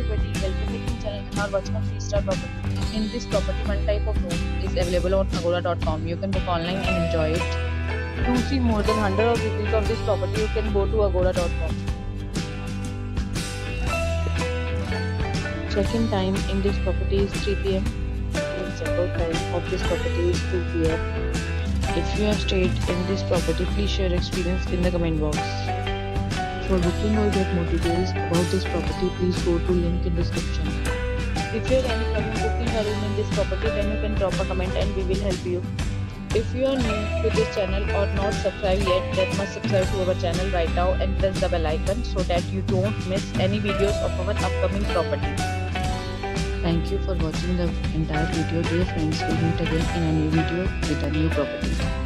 everybody, welcome back to my channel and are watching a 3-star property. In this property, one type of room is available on agoda.com. You can book online and enjoy it. To see more than 100 of reviews of this property, you can go to agoda.com. Check-in time in this property is 3 p.m. and check-out time of this property is 2 p.m. If you have stayed in this property, please share your experience in the comment box. For booking or get more details about this property, please go to link in description. If you have any problem booking a room in this property, then you can drop a comment and we will help you. If you are new to this channel or not subscribed yet, then must subscribe to our channel right now and press the bell icon so that you don't miss any videos of our upcoming property. Thank you for watching the entire video. Dear friends, we'll meet again in a new video with a new property.